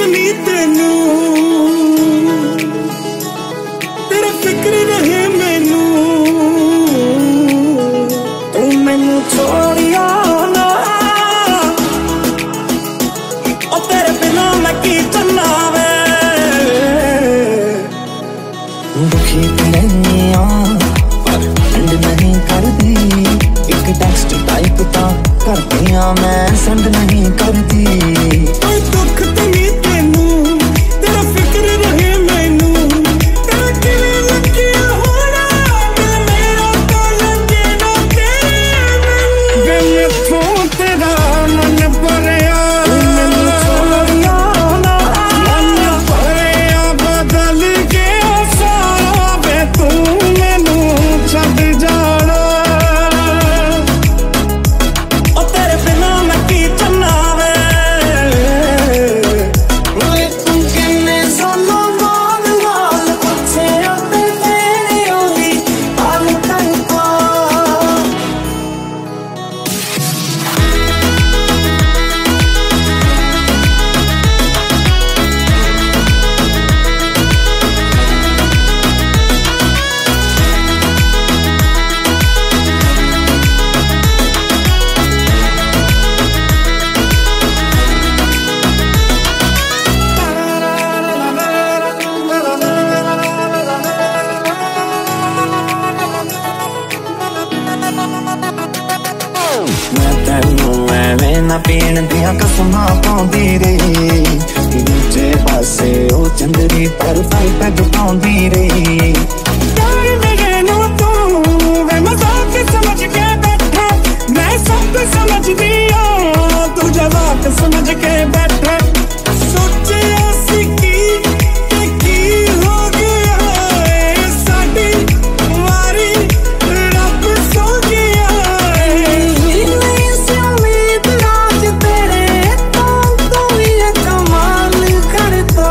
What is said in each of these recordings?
नहीं तेनू, तेरा फिक्र रहे मैनू, तू मैनू छोड़िया ना, ओ तेरे बिना मैं की चलना वे। दुखी रहनिया पर एंड नहीं करदी, एक टेक्स्ट टाइप ता करदी आ मैं सेंड नहीं करदी। कोई दुख तो नहीं तेनू, तेरा फिक्र रहे मैनू, तेरा किवें लगिया होना दिल मेरा तो लगे ना तेरे वे मैथों तेरा मन भरिया, मैनू छोड़िया ना मन भरिया बदल गया सारा वे तू मैनू छड्ड जाना। मैं तेनू एवें ना पीण दियां कसमां पाउंदी रही, दूजे पासे ओ चंदरी पर फाई पैग पाउंदी रही। मजाक समझ के बैठे मैं सब समझदी हूं, तू जवाब समझ के बैठे सोचिया सी की हो गया साडी वारी रब सो गया। नहीं से उम्मीद राज तेरे तो ये कमाल करता,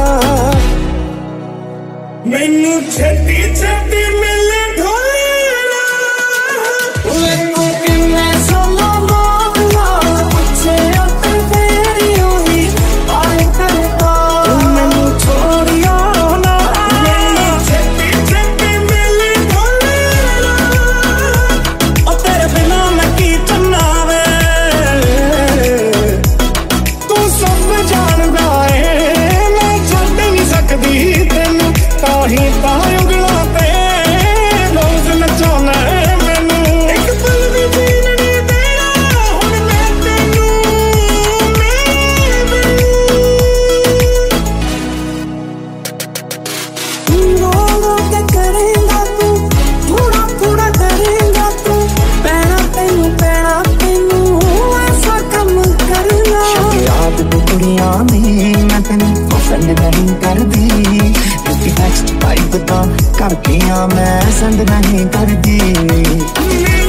मैनू छेती छेती मिले नहीं कर दी, टेक्स्ट टाइप ता करके मैं सेंड नहीं कर दी।